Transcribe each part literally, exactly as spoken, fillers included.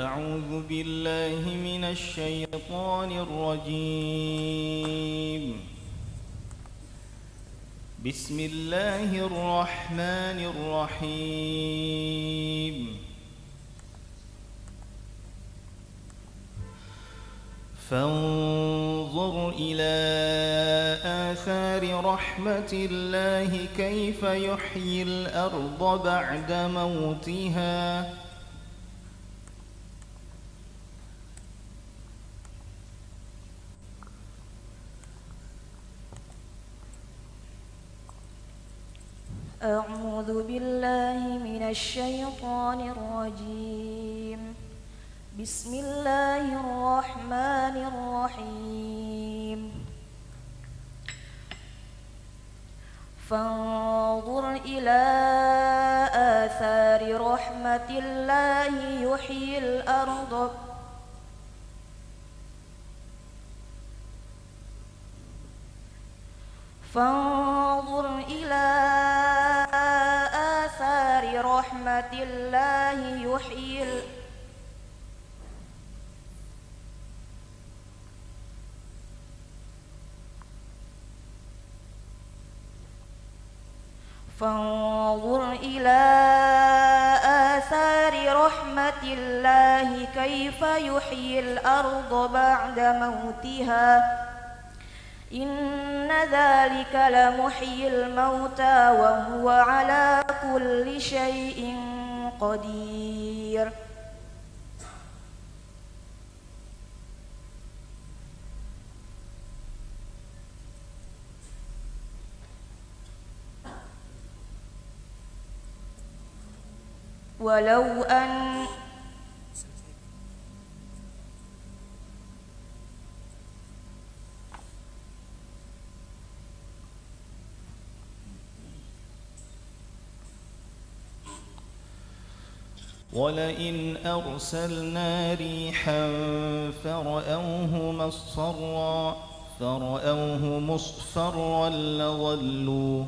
أعوذ بالله من الشيطان الرجيم. بسم الله الرحمن الرحيم. فانظر إلى آثار رحمة الله كيف يحيي الأرض بعد موتها أعوذ بالله من الشيطان الرجيم. بسم الله الرحمن الرحيم. فانظر إلى آثار رحمة الله يحيي الأرض فانظر إلى آثار رحمة الله يحيي الأرض فانظر إلى آثار رحمة الله كيف يحيي الأرض بعد موتها إن ذلك لمحيي الموتى وهو على كل شيء قدير. ولو أن ولئن أرسلنا ريحا فرأوه مصفرا فرأوه مصفرا لظلوا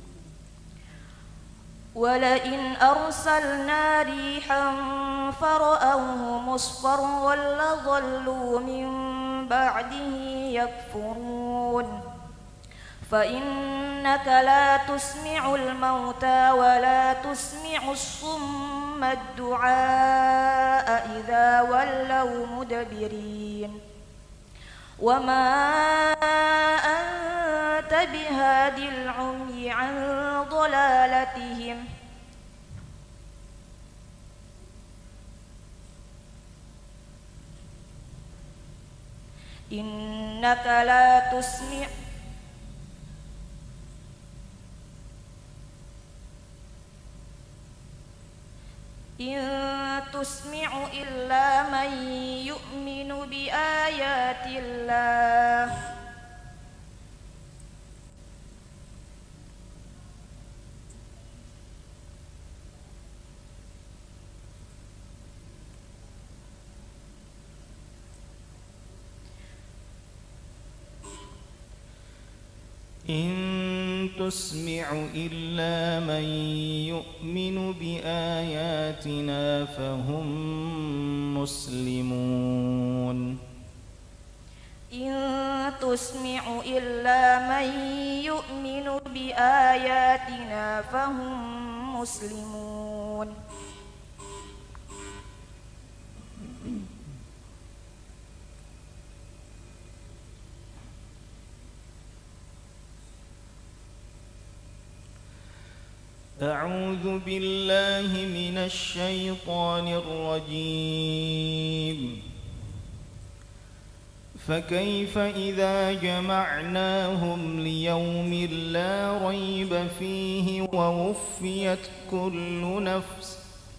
ولئن أرسلنا ريحا فرأوه مصفرا لظلوا من بعده يكفرون. فإنك لا تسمع الموتى ولا تسمع الصم الدعاء إذا ولوا مدبرين. وما أنت بهاد العمي عن ضلالتهم إنك لا تسمع إن تسمع إلا من يؤمن بآيات الله إن تسمع إلا من يؤمن بآياتنا فهم مسلمون. إن تسمع إلا من يؤمن بآياتنا فهم مسلمون. أعوذ بالله من الشيطان الرجيم. فكيف إذا جمعناهم ليوم لا ريب فيه ووفيت كل نفس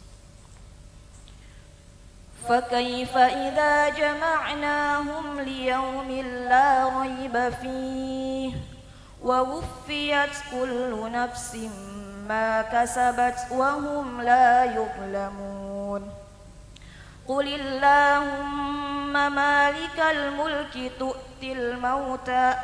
فكيف إذا جمعناهم ليوم لا ريب فيه ووفيت كل نفس ما كسبت وهم لا يظلمون. قل اللهم مالك الملك تؤتي الموتى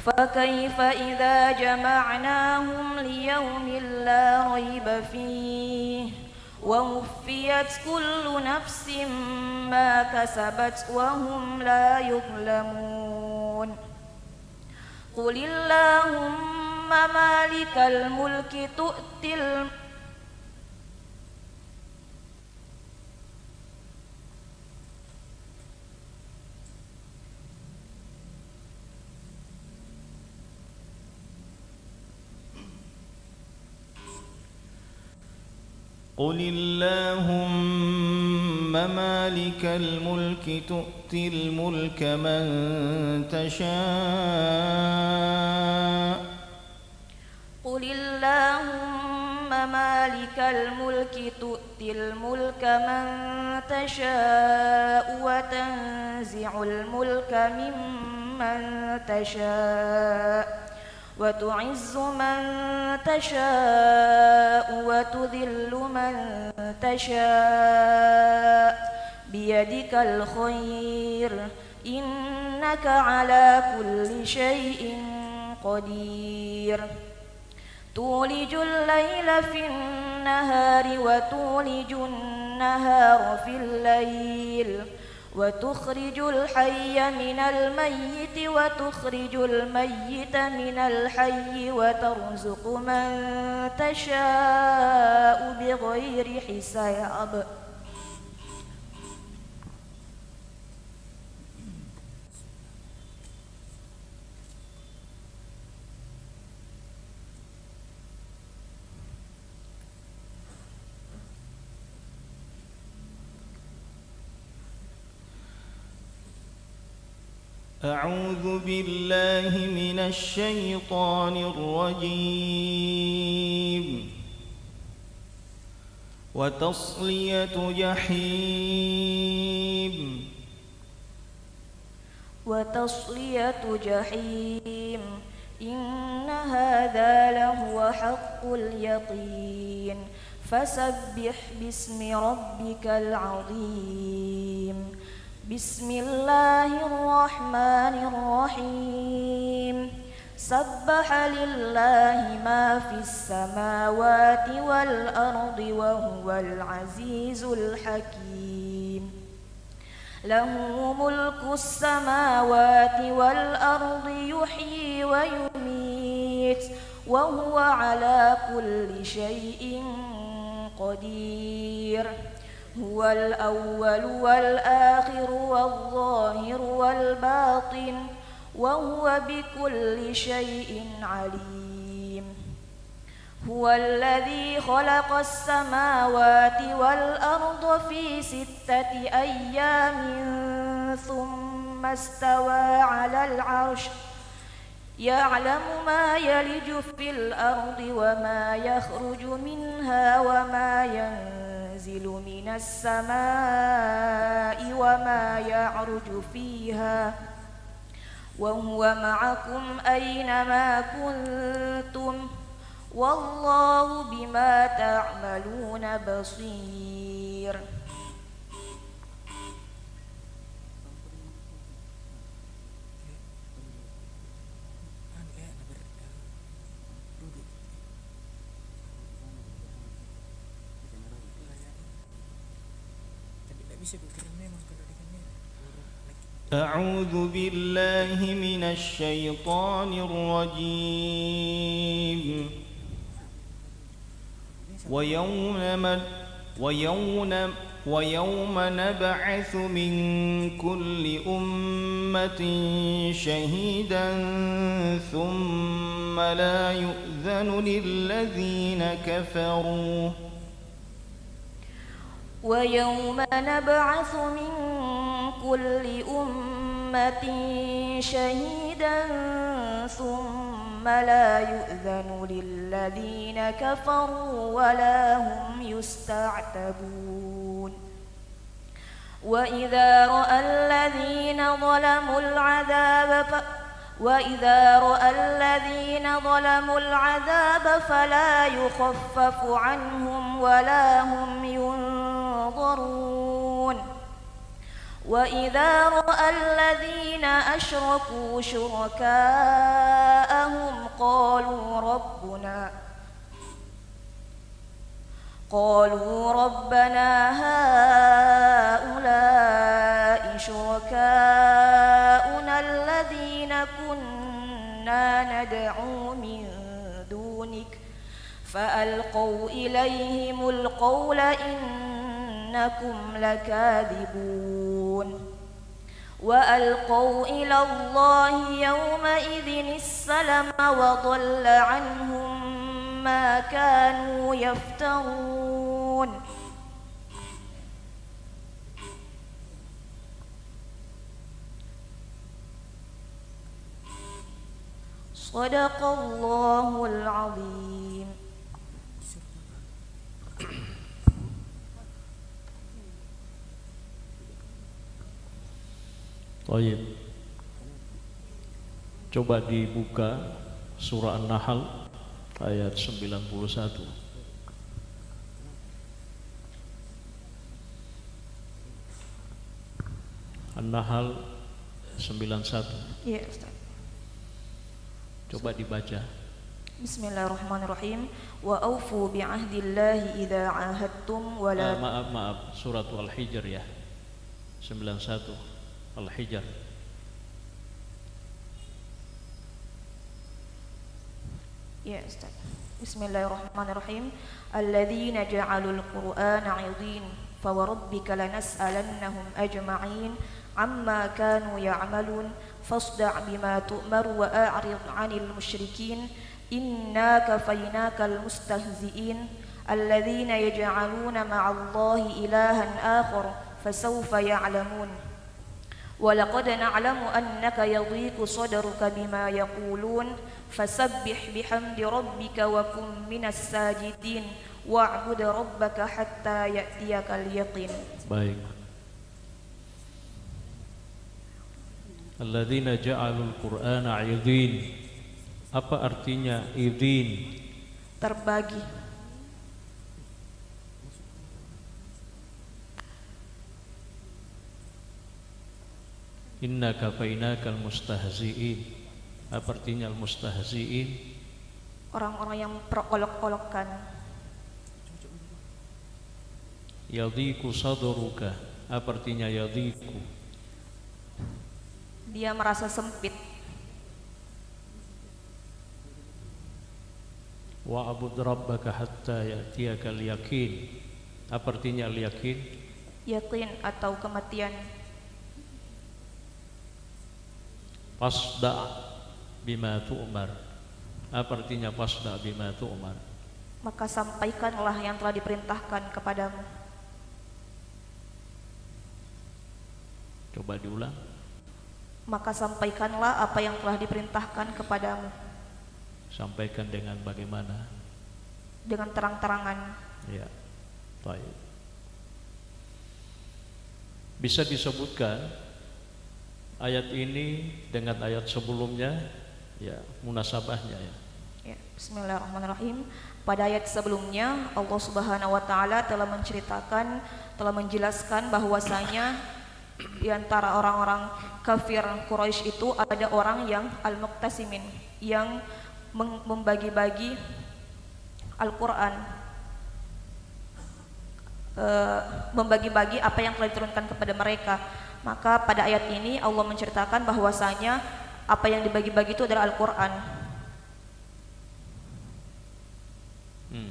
فكيف إذا جمعناهم ليوم لا ريب فيه ووفيت كل نفس ما كسبت وهم لا يظلمون قل اللهم مالك الملك تؤتي الملك قل اللهم مالك الملك تؤتي الملك من تشاء قل اللهم مالك الملك تؤتي الملك من تشاء وتنزع الملك ممن تشاء وتعز من تشاء وتذل من تشاء بيدك الخير إنك على كل شيء قدير تولج الليل في النهار وتولج النهار في الليل وتخرج الحي من الميت وتخرج الميت من الحي وترزق من تشاء بغير حساب أعوذ بالله من الشيطان الرجيم وتصلية جحيم وتصلية جحيم إن هذا لهو حق اليقين فسبح باسم ربك العظيم بسم الله الرحمن الرحيم سبح لله ما في السماوات والأرض وهو العزيز الحكيم له ملك السماوات والأرض يحيي ويميت وهو على كل شيء قدير هو الأول والآخر والظاهر والباطن وهو بكل شيء عليم هو الذي خلق السماوات والأرض في ستة أيام ثم استوى على العرش يعلم ما يلج في الأرض وما يخرج منها وما ينزل من السماء وما يعرج فيها وهو معكم أينما كنتم والله بما تعملون بصير أعوذ بالله من الشيطان الرجيم ويوم من ويوم ويوم نبعث من كل أمة شهيدا ثم لا يؤذن للذين كفروا ويوم نبعث من كل أمة شهيدا ثم لا يؤذن للذين كفروا ولا هم يستعتبون وإذا رأى الذين ظلموا العذاب ف... وإذا رأى الذين ظلموا العذاب فلا يخفف عنهم ولا هم ينظرون وإذا رأى الذين أشركوا شركاءهم قالوا ربنا قالوا ربنا هؤلاء شركاؤنا الذين كنا ندعو من دونك فألقوا إليهم القول إنكم لكاذبون وألقوا إلى الله يومئذ السلم وضل عنهم ما كانوا يفترون صدق الله العظيم. Baik. Coba dibuka surah An-Nahl ayat sembilan puluh satu. An-Nahl sembilan puluh satu. Iya, Ustaz. Coba dibaca. Bismillahirrahmanirrahim. Wa aufu bi'ahdillahi idza 'ahadtum wa la uh, maaf maaf surat Al-Hijr ya. sembilan puluh satu Al-Hijr. Ya, Ustaz. Bismillahirrahmanirrahim. Alladzina ja'alul Qur'ana 'idhin fa warabbika lanas'alannahum ajma'in amma kanu ya'malun fasda' bima tu'mar wa a'rid 'anil musyrikin inna kafaynakal mustahzi'in alladzina yaj'aluna ma'allahi ilahan akhar fasawfa ya'lamun walaqad na'lamu annaka yadhiqu sadruka bima yaqulun fasabbih bihamdi rabbika wa kum minas sajidin wa'bud rabbaka hatta ya'tiyakal yaqin. Baik. Alladzina ja'alul Qur'ana 'idhin. Apa artinya 'idhin? Terbagi. Inna kafainakal mustahzi'in. Apa artinya al-mustahzi'in? Orang-orang yang perolok-olokkan. Yadhiqu sadruka. Apa artinya yadhiqu? Dia merasa sempit. Wa'bud rabbaka hatta ya'tiyakal yaqin. Apa artinya al-yaqin? Yakin atau kematian. Fasda' bima tu'mar. Apa artinya fasda' bima tu'mar? Maka sampaikanlah yang telah diperintahkan kepadamu. Coba diulang. Maka sampaikanlah apa yang telah diperintahkan kepadamu. Sampaikan dengan bagaimana? Dengan terang-terangan. Ya. Baik. Bisa disebutkan ayat ini dengan ayat sebelumnya, ya, munasabahnya ya. Ya, bismillahirrahmanirrahim. Pada ayat sebelumnya Allah Subhanahu wa taala telah menceritakan, telah menjelaskan bahwasanya di antara orang-orang kafir Quraisy itu ada orang yang al-muqtasimin, yang membagi-bagi Al-Qur'an, e, membagi-bagi apa yang telah diturunkan kepada mereka. Maka pada ayat ini Allah menceritakan bahwasanya apa yang dibagi-bagi itu adalah Al-Qur'an. Hmm.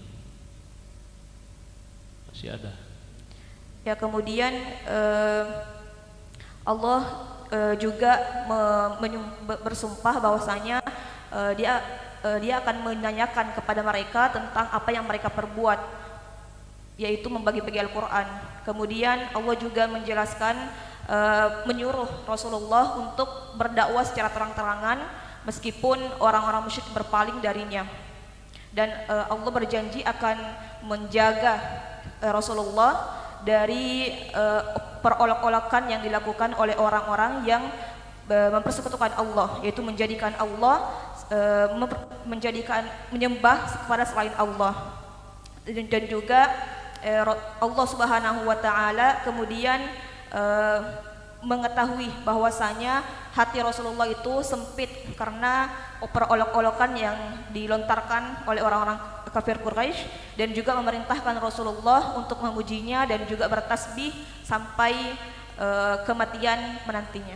Masih ada. Ya, kemudian eh, Allah eh, juga me, bersumpah bahwasanya eh, dia eh, dia akan menanyakan kepada mereka tentang apa yang mereka perbuat, yaitu membagi-bagi Al-Qur'an. Kemudian Allah juga menjelaskan, uh, menyuruh Rasulullah untuk berdakwah secara terang-terangan meskipun orang-orang musyrik berpaling darinya. Dan uh, Allah berjanji akan menjaga uh, Rasulullah dari uh, perolok-olokan yang dilakukan oleh orang-orang yang uh, mempersekutukan Allah, yaitu menjadikan Allah uh, menjadikan menyembah kepada selain Allah. Dan, dan juga Allah Subhanahu wa taala kemudian uh, mengetahui bahwasanya hati Rasulullah itu sempit karena olok-olokan yang dilontarkan oleh orang-orang kafir Quraisy, dan juga memerintahkan Rasulullah untuk memujinya dan juga bertasbih sampai uh, kematian menantinya.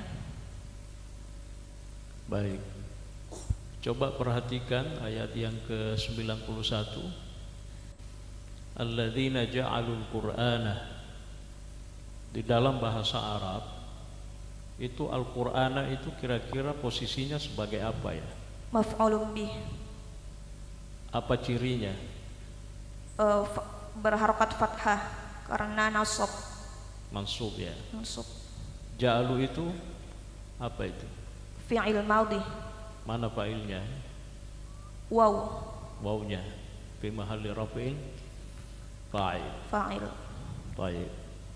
Baik, coba perhatikan ayat yang ke sembilan puluh satu. Alladzina ja'alul Qur'ana. Di dalam bahasa Arab itu Al-Qur'ana itu kira-kira posisinya sebagai apa ya? Maf'ulun bih. Apa cirinya? Uh, berharokat fathah karena nasab. Mansub ya. Mansub. Ja'alu itu apa itu? Fi'il madhi. Mana fa'ilnya? Waw. Wawnya fi mahalli raf'in fa'il. Fa'il. Baik.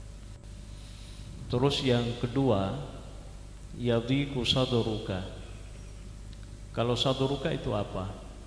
Terus yang kedua, yadhiku sadruka. Kalau sadruka itu apa?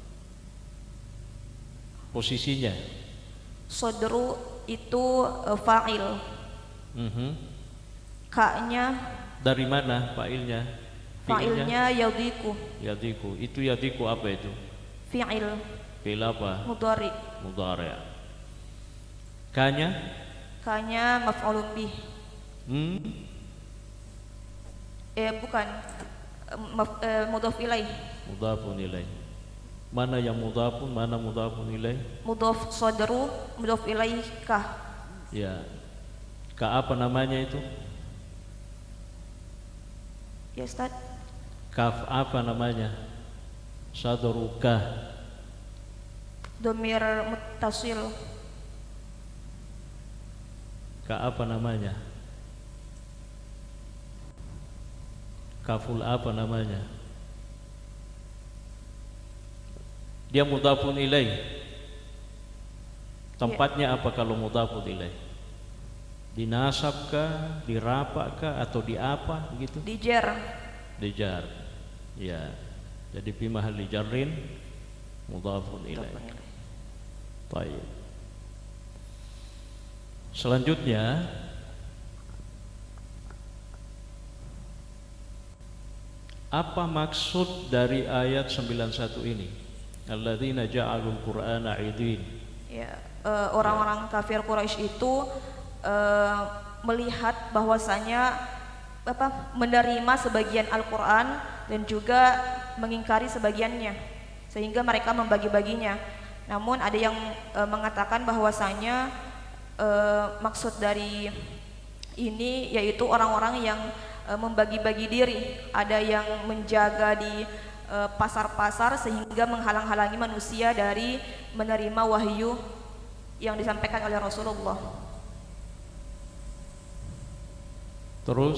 Posisinya? Sadru itu uh, fa'il. Mm-hmm. Ka-nya dari mana fa'ilnya? Fa'ilnya yadhiku. Yadhiku. Itu yadhiku apa itu? Fi'il. Fi'il apa? Mudhari. Mudhari. Ka-nya? Ka-nya maf'ulun bih. Hmm? Eh bukan. Maf, eh, mudhaf ilaih. Mudhafun ilaih. Mana yang mudhafun, mana mudhafun ilaih? Mudhaf sadru, mudhaf ilaih ka. Ya. Ka apa namanya itu? Ya Ustaz. Kaf apa namanya? Sadruka. Dhamir muttasil. Ka apa namanya? Kaful apa namanya? Dia mudhafun ilaih. Tempatnya apa kalau mudhafun ilaih? Dinasabkah, dirapakah, atau di apa gitu? Dijar. Dijar. Ya. Jadi fi mahalli jarrin mudhafun ilaih. Baik. Selanjutnya apa maksud dari ayat sembilan puluh satu ini? Alladzina ja'alul Qur'ana 'idin. Ya, uh, orang-orang kafir Quraisy itu uh, melihat bahwasanya apa menerima sebagian Al-Qur'an dan juga mengingkari sebagiannya, sehingga mereka membagi-baginya. Namun ada yang uh, mengatakan bahwasanya uh, maksud dari ini yaitu orang-orang yang uh, membagi-bagi diri, ada yang menjaga di pasar-pasar sehingga menghalang-halangi manusia dari menerima wahyu yang disampaikan oleh Rasulullah. Terus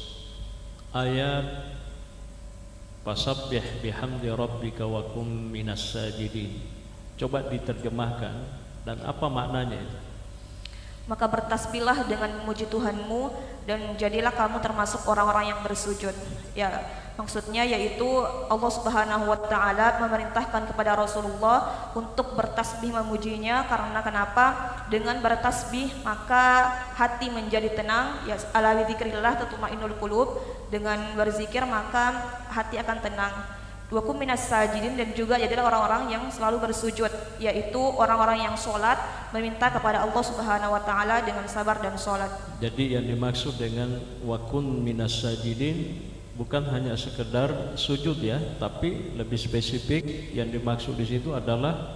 ayat fasabbih bihamdi rabbika wa kum minas sajidin. Coba diterjemahkan dan apa maknanya itu? Maka bertasbihlah dengan memuji Tuhanmu dan jadilah kamu termasuk orang-orang yang bersujud. Ya, maksudnya yaitu Allah Subhanahu wa taala memerintahkan kepada Rasulullah untuk bertasbih memujinya, karena kenapa? Dengan bertasbih maka hati menjadi tenang. Ya, ala dzikrillah tatma'innul qulub. Dengan berzikir maka hati akan tenang. Wa kum minas sajidin, dan juga jadilah orang-orang yang selalu bersujud, yaitu orang-orang yang sholat meminta kepada Allah Subhanahu wa taala dengan sabar dan sholat. Jadi yang dimaksud dengan wa kun minas sajidin bukan hanya sekedar sujud ya, tapi lebih spesifik yang dimaksud di situ adalah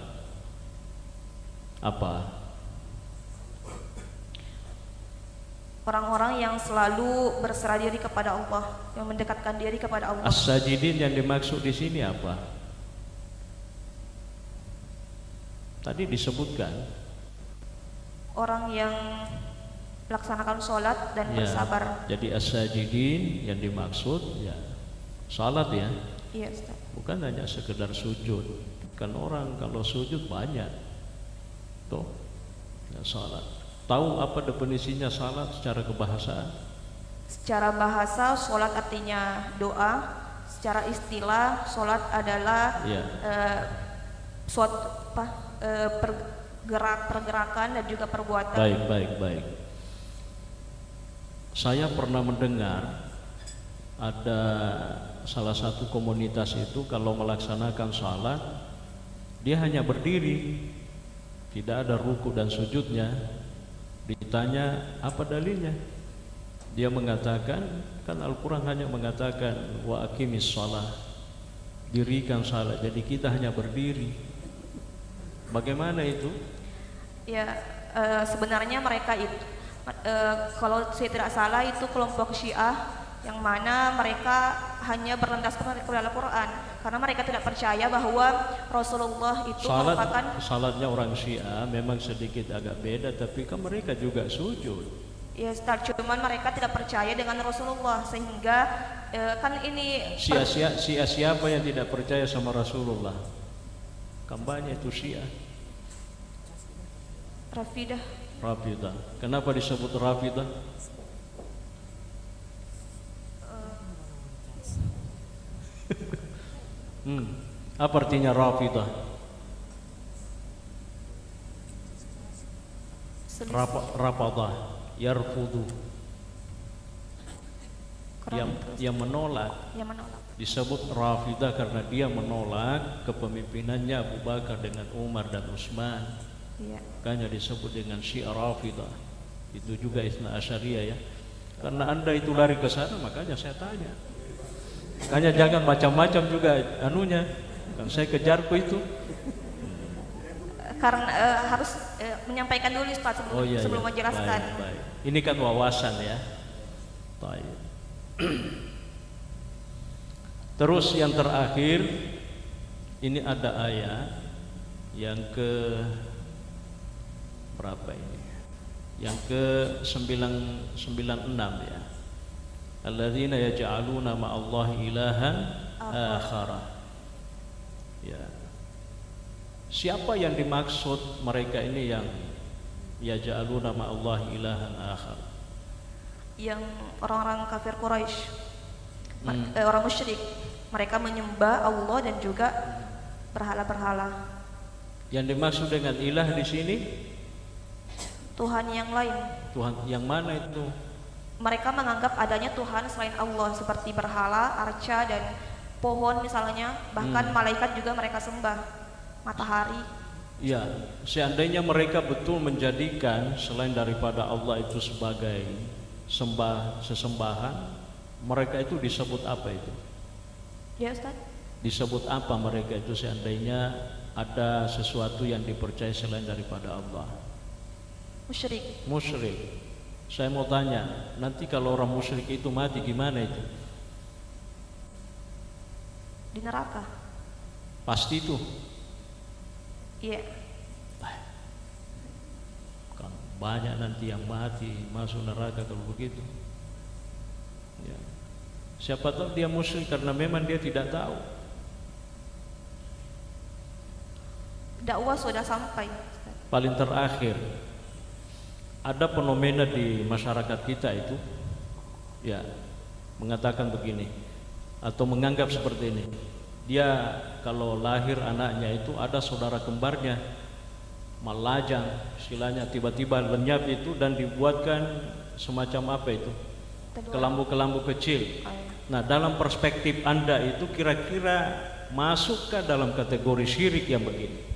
apa? Orang-orang yang selalu berserah diri kepada Allah, yang mendekatkan diri kepada Allah. As-sajidin yang dimaksud di sini apa? Tadi disebutkan orang yang melaksanakan sholat dan ya, bersabar. Jadi as-sajidin yang dimaksud ya salat ya. Iya, Ustaz. Bukan hanya sekedar sujud. Kan orang kalau sujud banyak. Tuh, ya salat. Tahu apa definisinya salat secara kebahasaan? Secara bahasa sholat artinya doa. Secara istilah sholat adalah ya. uh, suatu apa, uh, pergerak pergerakan dan juga perbuatan. Baik, baik, baik. Saya pernah mendengar ada salah satu komunitas itu kalau melaksanakan salat dia hanya berdiri, tidak ada ruku dan sujudnya. Ditanya apa dalilnya, dia mengatakan kan Al-Quran hanya mengatakan wa aqimis shalah, dirikan salat, jadi kita hanya berdiri. Bagaimana itu? Ya, e, sebenarnya mereka itu e, kalau saya tidak salah itu kelompok Syiah yang mana mereka hanya berlandaskan kepada Al-Quran karena mereka tidak percaya bahwa Rasulullah itu salat, merupakan salatnya orang Syiah memang sedikit agak beda, tapi kan mereka juga sujud. Ya, Ustaz, cuman mereka tidak percaya dengan Rasulullah sehingga e, kan ini Syiah, Syiah, Syiah siapa yang tidak percaya sama Rasulullah? Kan banyak itu Syiah. Rafidah. Rafidah. Kenapa disebut Rafidah? Hmm. Apa artinya Rafidah? Rapa, rapadah, yarfudu. Yang, yang menolak. Yang menolak. Disebut Rafidah karena dia menolak kepemimpinannya Abu Bakar dengan Umar dan Utsman. Iya. Makanya disebut dengan Syiah Rafidah. Itu juga Itsna Asyariyah ya. Karena Anda itu lari ke sana, makanya saya tanya. Makanya jangan macam-macam juga anunya. Kan saya kejarku itu. Karena uh, harus uh, menyampaikan dulu Ustaz sebelum, Oh, iya, sebelum iya. menjelaskan. Baik, baik. Ini kan wawasan ya. Baik. Terus yang terakhir ini ada ayat yang ke berapa ini? Yang ke sembilan sembilan enam ya. Alladzina yaj'aluna ma'allahi ilahan akhara. Ya. Siapa yang dimaksud mereka ini yang yaj'aluna ma'allahi ilahan akhar? Yang orang-orang kafir Quraisy, Hmm. eh, orang musyrik, mereka menyembah Allah dan juga berhala-berhala. Yang dimaksud dengan ilah di sini Tuhan yang lain. Tuhan yang mana itu? Mereka menganggap adanya Tuhan selain Allah seperti berhala, arca dan pohon misalnya, bahkan Hmm. malaikat juga mereka sembah, matahari. Ya, seandainya mereka betul menjadikan selain daripada Allah itu sebagai sembah sesembahan, mereka itu disebut apa itu? Ya Ustaz? Disebut apa mereka itu seandainya ada sesuatu yang dipercaya selain daripada Allah? Musyrik. Musyrik. Saya mau tanya, nanti kalau orang musyrik itu mati gimana itu? Di neraka. Pasti itu. Iya. Kan banyak nanti yang mati masuk neraka kalau begitu. Ya. Siapa tahu dia musyrik karena memang dia tidak tahu. Dakwah sudah sampai. Paling terakhir, ada fenomena di masyarakat kita itu, ya, mengatakan begini atau menganggap seperti ini. Dia kalau lahir anaknya itu ada saudara kembarnya, malajang, istilahnya tiba-tiba lenyap itu dan dibuatkan semacam apa itu? Kelambu-kelambu kecil. Nah, dalam perspektif Anda itu kira-kira masukkah dalam kategori syirik yang begini?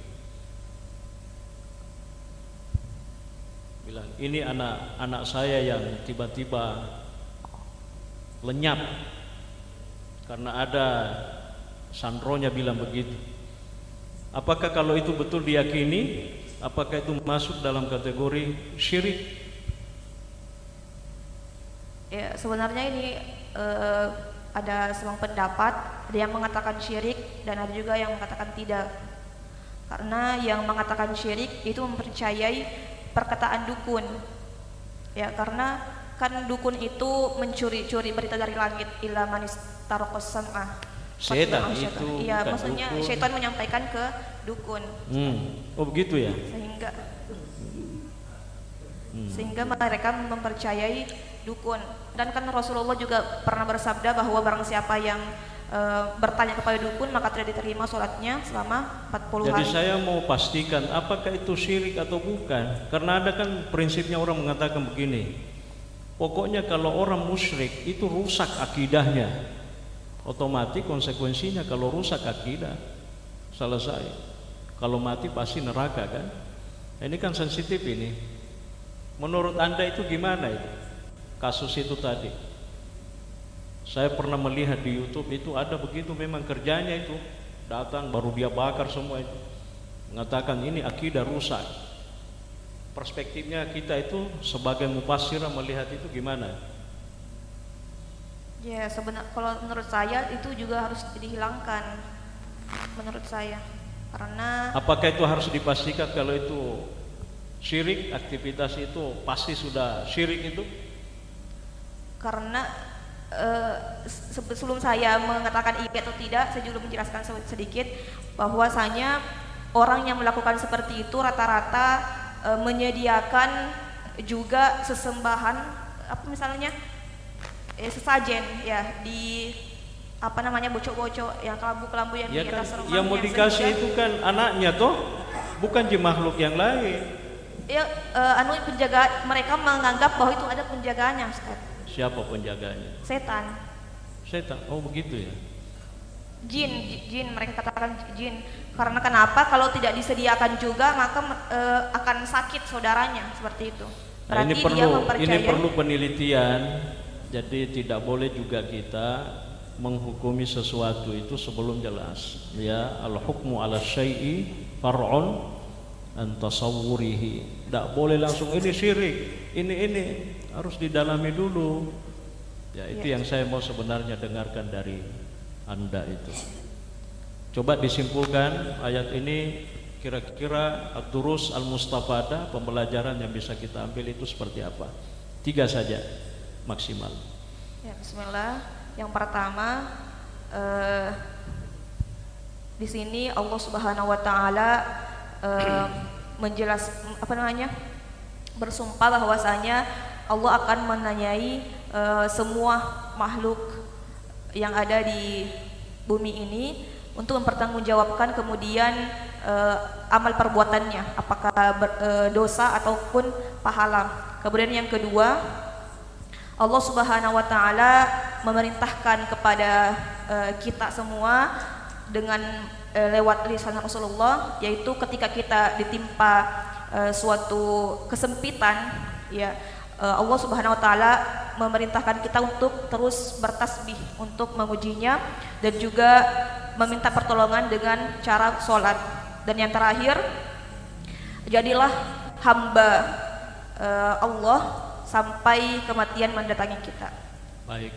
Bilang, ini anak anak saya yang tiba-tiba lenyap karena ada sandronya bilang begitu. Apakah kalau itu betul diyakini, apakah itu masuk dalam kategori syirik? Ya, sebenarnya ini uh, ada semua pendapat, ada yang mengatakan syirik dan ada juga yang mengatakan tidak. Karena yang mengatakan syirik itu mempercayai perkataan dukun. Ya, karena kan dukun itu mencuri-curi berita dari langit, ila manis tarokos sam'ah. Setan itu. Iya, maksudnya dukun. Syaitan menyampaikan ke dukun. Hmm. Oh begitu ya. Sehingga hmm. sehingga mereka mempercayai dukun. Dan kan Rasulullah juga pernah bersabda bahwa barang siapa yang e, bertanya kepada dukun maka tidak diterima sholatnya selama empat puluh hari. Jadi saya mau pastikan apakah itu syirik atau bukan. Karena ada kan prinsipnya orang mengatakan begini, Pokoknya kalau orang musyrik itu rusak akidahnya, otomatis konsekuensinya kalau rusak akidah selesai. Kalau mati pasti neraka kan. Nah, ini kan sensitif ini. Menurut Anda itu gimana itu? Kasus itu tadi. Saya pernah melihat di YouTube itu ada begitu, memang kerjanya itu datang baru dia bakar semua itu. Mengatakan ini akidah rusak. Perspektifnya kita itu sebagai mufassir melihat itu gimana? Ya sebenarnya kalau menurut saya itu juga harus dihilangkan, menurut saya, karena apakah itu harus dipastikan kalau itu syirik, aktivitas itu pasti sudah syirik itu? Karena uh, sebelum saya mengatakan iya atau tidak, saya juga menjelaskan sedikit bahwasanya orang yang melakukan seperti itu rata-rata uh, menyediakan juga sesembahan, apa misalnya eh, sesajen ya di apa namanya bocok-bocok yang kelambu-kelambu yang ya di kan, atas rumahnya. yang mau dikasih itu kan anaknya toh, bukan di makhluk yang lain. Ya, uh, anu penjaga, mereka menganggap bahwa itu ada penjagaannya, Ustaz. Siapa penjaganya? Setan. Setan. Oh begitu ya. Jin, jin mereka katakan jin. Karena kenapa? Kalau tidak disediakan juga maka uh, akan sakit saudaranya, seperti itu. Nah, ini dia perlu mempercayai. ini perlu penelitian. Jadi tidak boleh juga kita menghukumi sesuatu itu sebelum jelas. Ya, al-hukmu 'ala syai'i far'un an tasawwurihi. Tidak boleh langsung ini syirik, ini ini harus didalami dulu. Ya, itu ya, yang saya mau sebenarnya dengarkan dari Anda itu. Coba disimpulkan ayat ini, kira-kira ad-durus al-mustafadah, pembelajaran yang bisa kita ambil itu seperti apa? Tiga saja maksimal. Ya, bismillah. Yang pertama, eh, di sini Allah Subhanahu wa taala eh, menjelas apa namanya? bersumpah bahwasanya Allah akan menanyai uh, semua makhluk yang ada di bumi ini untuk mempertanggungjawabkan kemudian uh, amal perbuatannya, apakah ber, uh, dosa ataupun pahala. Kemudian yang kedua, Allah Subhanahu wa taala memerintahkan kepada uh, kita semua dengan uh, lewat lisan Rasulullah, yaitu ketika kita ditimpa Uh, suatu kesempitan, ya uh, Allah Subhanahu wa taala memerintahkan kita untuk terus bertasbih untuk mengujinya dan juga meminta pertolongan dengan cara sholat. Dan yang terakhir, jadilah hamba uh, Allah sampai kematian mendatangi kita. Baik.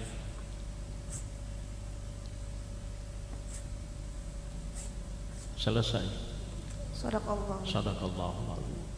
Selesai. Sadaqallah. Sadaqallah.